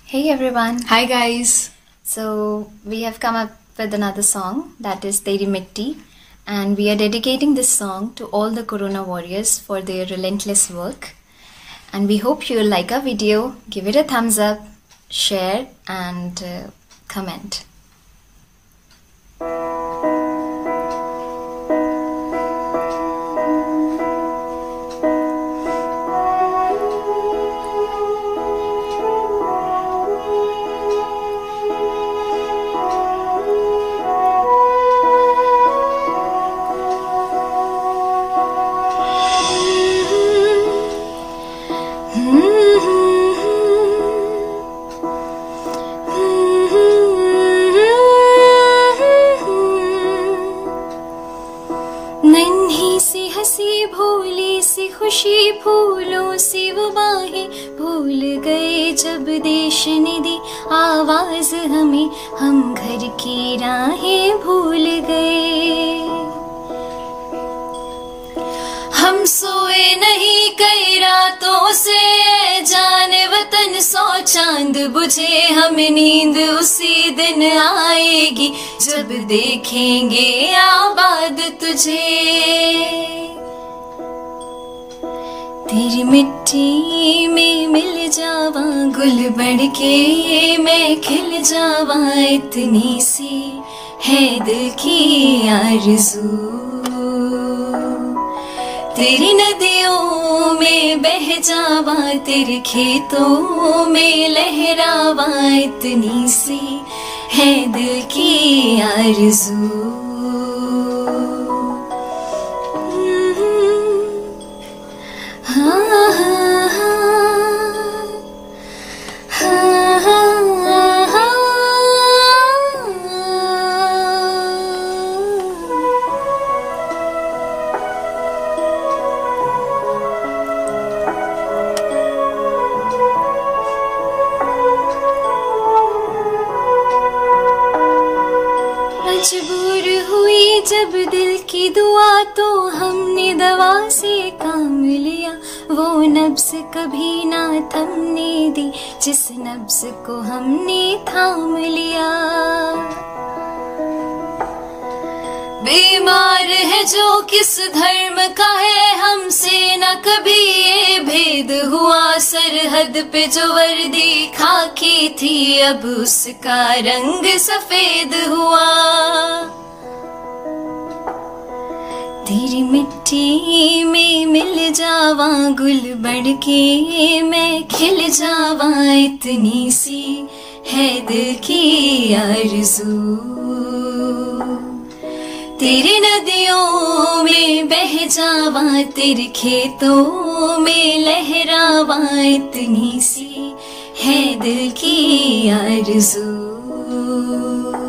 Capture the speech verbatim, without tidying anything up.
Hey everyone. Hi guys. So we have come up with another song, that is Teri Mitti, and we are dedicating this song to all the Corona warriors for their relentless work. And we hope you will like our video, give it a thumbs up, share and uh, comment. नन्ही सी हंसी भोली सी खुशी फूलों सी वो बाहें भूल गए जब देश ने दी आवाज हमें, हम घर की राहें भूल गए। हम सोए नहीं कई रातों से जाने वतन, सौ चांद बुझे हमें नींद उसी दिन आएगी जब देखेंगे आबाद तुझे। तेरी मिट्टी में मिल जावा गुल बढ़ के मैं खिल जावा, इतनी सी है दिल की आरज़ू। तेरी नदियों में बह जावा तेरे खेतों में लहरावा, इतनी सी है दिल की आरज़ू। हाँ हाँ हाँ हाँ हाँ। मजबूर हुई जब दिल की दुआ तो हमने दवा से काम लिया, वो नब्ज़ कभी ना थमने दी जिस नब्ज़ को हमने थाम लिया। बीमार है जो किस धर्म का है, हमसे न कभी ये भेद हुआ। सरहद पे जो वर्दी खाकी थी अब उसका रंग सफेद हुआ। तेरी मिट्टी में मिल जावा गुल बढ़ के मैं खिल जावा, इतनी सी है दिल की आरज़ू। तेरी नदियों में बह जावा तेरे खेतों में लहरावा, इतनी सी है दिल की आरज़ू।